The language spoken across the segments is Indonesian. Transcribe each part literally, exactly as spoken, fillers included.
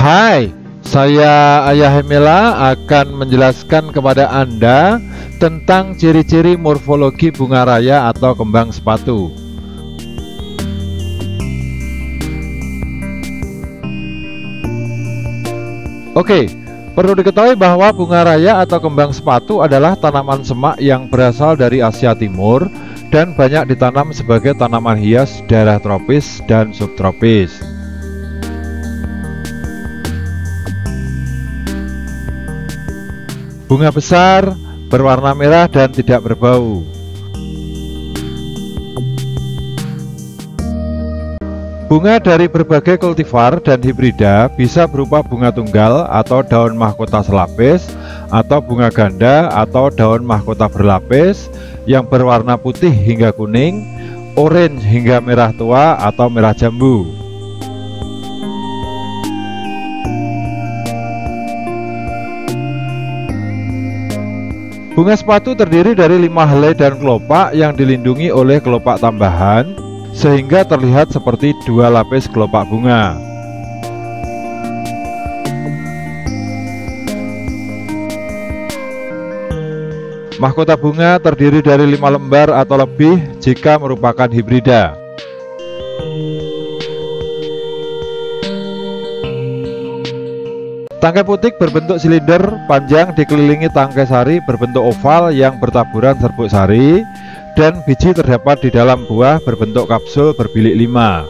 Hai, saya Ayah Hemela akan menjelaskan kepada Anda tentang ciri-ciri morfologi bunga raya atau kembang sepatu. Oke, perlu diketahui bahwa bunga raya atau kembang sepatu adalah tanaman semak yang berasal dari Asia Timur dan banyak ditanam sebagai tanaman hias daerah tropis dan subtropis. Bunga besar, berwarna merah dan tidak berbau. Bunga dari berbagai kultivar dan hibrida bisa berupa bunga tunggal atau daun mahkota selapis, atau bunga ganda atau daun mahkota berlapis yang berwarna putih hingga kuning, orange hingga merah tua atau merah jambu. Bunga sepatu terdiri dari lima helai dan kelopak yang dilindungi oleh kelopak tambahan sehingga terlihat seperti dua lapis kelopak bunga. Mahkota bunga terdiri dari lima lembar atau lebih jika merupakan hibrida. Tangkai putik berbentuk silinder panjang dikelilingi tangkai sari berbentuk oval yang bertaburan serbuk sari, dan biji terdapat di dalam buah berbentuk kapsul berbilik lima.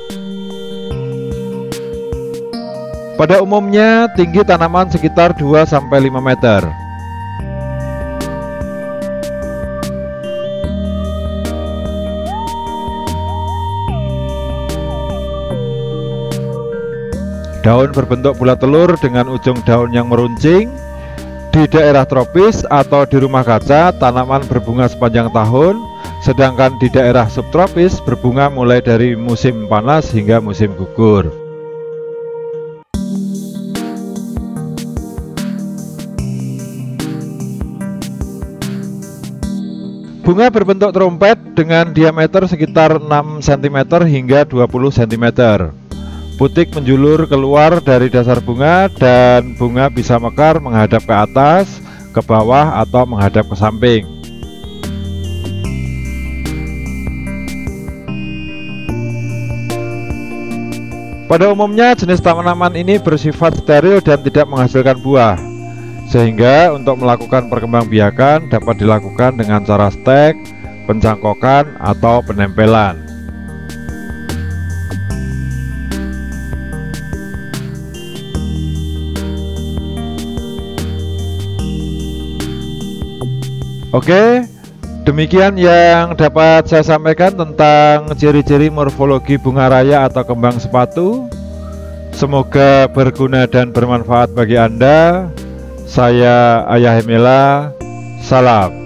Pada umumnya tinggi tanaman sekitar dua sampai lima meter. Daun berbentuk bulat telur dengan ujung daun yang meruncing. Di daerah tropis atau di rumah kaca, tanaman berbunga sepanjang tahun, sedangkan di daerah subtropis berbunga mulai dari musim panas hingga musim gugur. Bunga berbentuk trompet dengan diameter sekitar enam sentimeter hingga dua puluh sentimeter. Putik menjulur keluar dari dasar bunga dan bunga bisa mekar menghadap ke atas, ke bawah, atau menghadap ke samping. Pada umumnya jenis tanaman ini bersifat steril dan tidak menghasilkan buah, sehingga untuk melakukan perkembangbiakan dapat dilakukan dengan cara stek, pencangkokan, atau penempelan. Oke, demikian yang dapat saya sampaikan tentang ciri-ciri morfologi bunga raya atau kembang sepatu. Semoga berguna dan bermanfaat bagi Anda. Saya Ayah Hemela, salam.